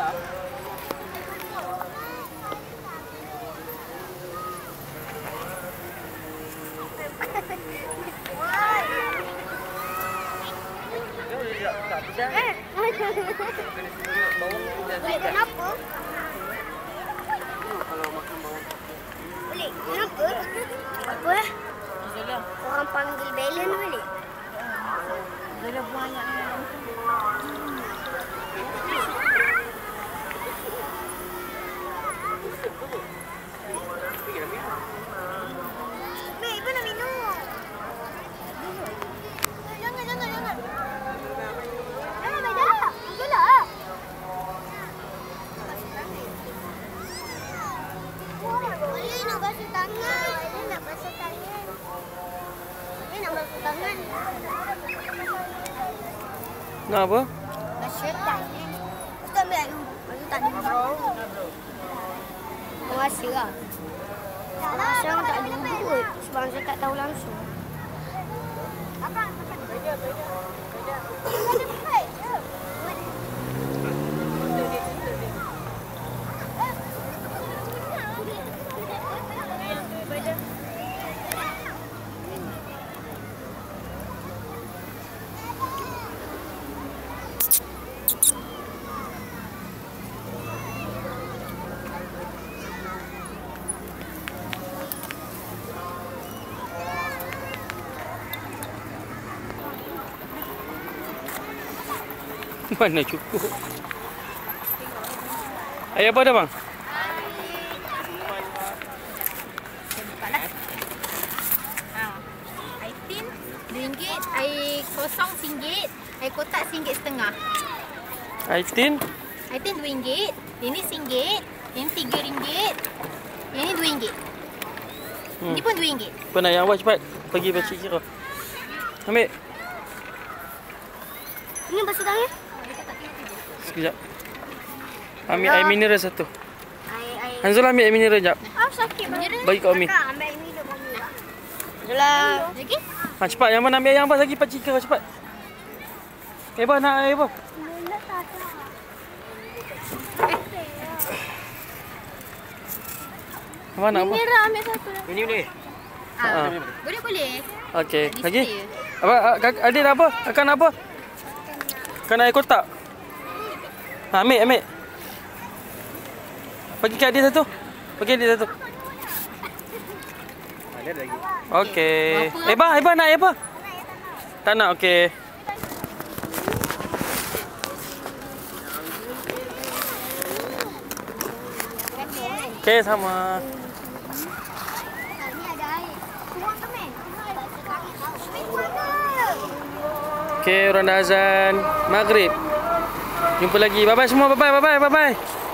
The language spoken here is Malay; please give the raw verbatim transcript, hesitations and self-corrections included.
Boleh kenapa? Kalau makan bawang. Boleh kenapa? Apa lah? Orang panggil belen boleh? Boleh banyak. Mek, ibu nak minum. Jangan, jangan, jangan. Jangan, beda. Itulah. Boleh nak basuh tangan. Boleh nak basuh tangan. Boleh nak basuh tangan. Nak apa? Basuh tangan. Kita ambil air. Basuh tangan. Terasa lah. Saya tak ada buat sebab saya tak tahu langsung. Apa? Beda, beda. Beda. Mana cukup? Air apa dah bang? Air tin dua ringgit, air kosong singgit, air kotak singgit setengah. Air tin? Air tin dua ringgit, yang ni singgit, yang ni tiga ringgit, yang ni dua ringgit. Hmm. Ni pun dua ringgit. Apa nak yang awal cepat? Pergi pakcik kira. Ambil. Ini basuh tangan. Sekejap. Ambil air mineral satu. Air, air. Hanzul ambil air mineral sekejap. Ah, sakit Mineral? Bagi kat Umi. Kakak ambil air minum Umi. Itulah. Lagi? Ha, cepat. Yang mana ambil yang apa lagi pakcik kira cepat. Eh, bah nak air apa? Mula tak ada. Mana apa? Mineral ambil satu. Ini boleh. Ah, Ha. boleh boleh. Okey. Display. Lagi? Apa kak- adik nak apa? Kakak nak apa? Kakak nak air kotak. Ha, ambil, ambil. Bagi kat adik satu. Bagi adik satu. Ada lagi. Okey. Berapa? Eh, bah, eh, bah nak air apa? Tak nak, okey. Okey, sama. Ni ada air. Kurang ke, Mek? Okey, orang dah azan maghrib. Jumpa lagi. Bye bye semua. Bye bye. Bye bye. Bye bye.